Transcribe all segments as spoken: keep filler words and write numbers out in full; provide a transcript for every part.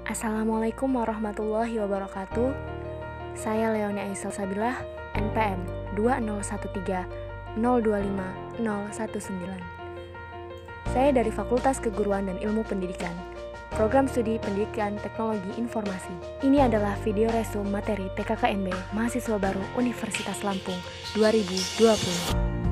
Assalamualaikum warahmatullahi wabarakatuh. Saya Leonia Aisel Sabilah, N P M dua nol satu tiga nol dua lima nol satu sembilan. Saya dari Fakultas Keguruan dan Ilmu Pendidikan, Program Studi Pendidikan Teknologi Informasi. Ini adalah video resume materi P K K M B Mahasiswa Baru Universitas Lampung dua ribu dua puluh.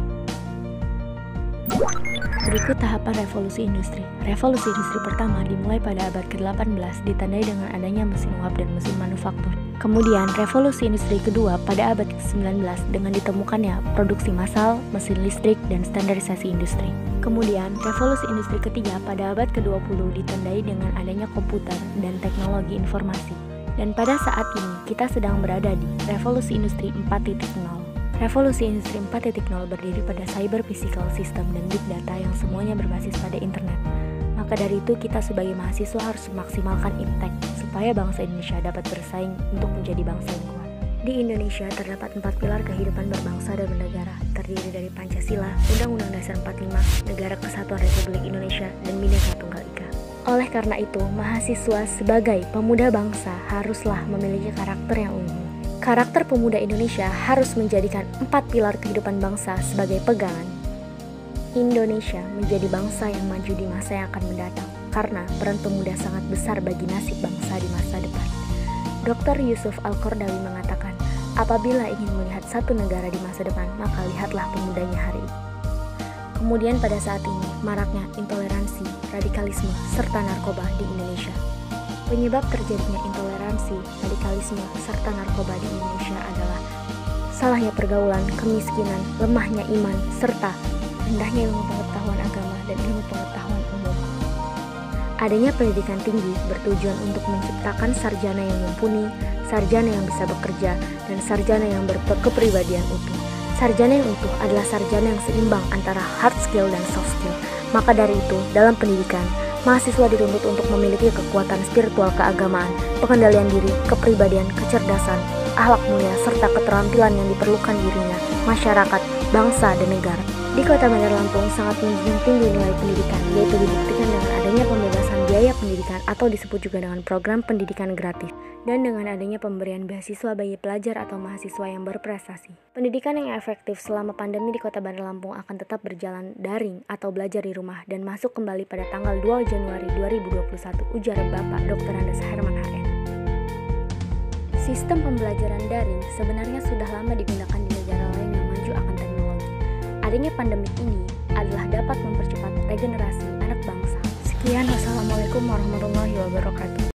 Berikut tahapan revolusi industri. Revolusi industri pertama dimulai pada abad ke delapan belas, ditandai dengan adanya mesin uap dan mesin manufaktur. Kemudian, revolusi industri kedua pada abad ke sembilan belas dengan ditemukannya produksi massal, mesin listrik, dan standarisasi industri. Kemudian, revolusi industri ketiga pada abad ke dua puluh ditandai dengan adanya komputer dan teknologi informasi. Dan pada saat ini, kita sedang berada di revolusi industri empat titik nol. Revolusi industri empat titik nol berdiri pada cyber physical system dan big data yang semuanya berbasis pada internet. Maka dari itu kita sebagai mahasiswa harus memaksimalkan impact supaya bangsa Indonesia dapat bersaing untuk menjadi bangsa yang kuat. Di Indonesia terdapat empat pilar kehidupan berbangsa dan bernegara, terdiri dari Pancasila, Undang-Undang Dasar empat puluh lima, Negara Kesatuan Republik Indonesia, dan Bhinneka Tunggal Ika. Oleh karena itu, mahasiswa sebagai pemuda bangsa haruslah memiliki karakter yang unggul. Karakter pemuda Indonesia harus menjadikan empat pilar kehidupan bangsa sebagai pegangan. Indonesia menjadi bangsa yang maju di masa yang akan mendatang, karena peran pemuda sangat besar bagi nasib bangsa di masa depan. doktor Yusuf Al-Qaradawi mengatakan, apabila ingin melihat satu negara di masa depan, maka lihatlah pemudanya hari ini. Kemudian pada saat ini, maraknya intoleransi, radikalisme, serta narkoba di Indonesia. Penyebab terjadinya intoleransi, radikalisme, serta narkoba di Indonesia adalah salahnya pergaulan, kemiskinan, lemahnya iman, serta rendahnya ilmu pengetahuan agama dan ilmu pengetahuan umum. Adanya pendidikan tinggi bertujuan untuk menciptakan sarjana yang mumpuni, sarjana yang bisa bekerja, dan sarjana yang berkepribadian utuh. Sarjana yang utuh adalah sarjana yang seimbang antara hard skill dan soft skill. Maka dari itu, dalam pendidikan, mahasiswa dituntut untuk memiliki kekuatan spiritual keagamaan, pengendalian diri, kepribadian, kecerdasan, akhlak mulia, serta keterampilan yang diperlukan dirinya, masyarakat, bangsa, dan negara. Di Kota Bandar Lampung sangat menjunjung tinggi nilai pendidikan, yaitu dibuktikan dengan adanya pembebasan biaya pendidikan atau disebut juga dengan program pendidikan gratis, dan dengan adanya pemberian beasiswa bagi pelajar atau mahasiswa yang berprestasi. Pendidikan yang efektif selama pandemi di Kota Bandar Lampung akan tetap berjalan daring atau belajar di rumah dan masuk kembali pada tanggal dua Januari dua ribu dua puluh satu, ujar Bapak doktor Andes Herman H M. Sistem pembelajaran daring sebenarnya sudah lama digunakan di negara lain yang maju akan teknologi. Adanya pandemi ini adalah dapat mempercepat regenerasi anak bangsa. Sekian, wassalamualaikum warahmatullahi wabarakatuh.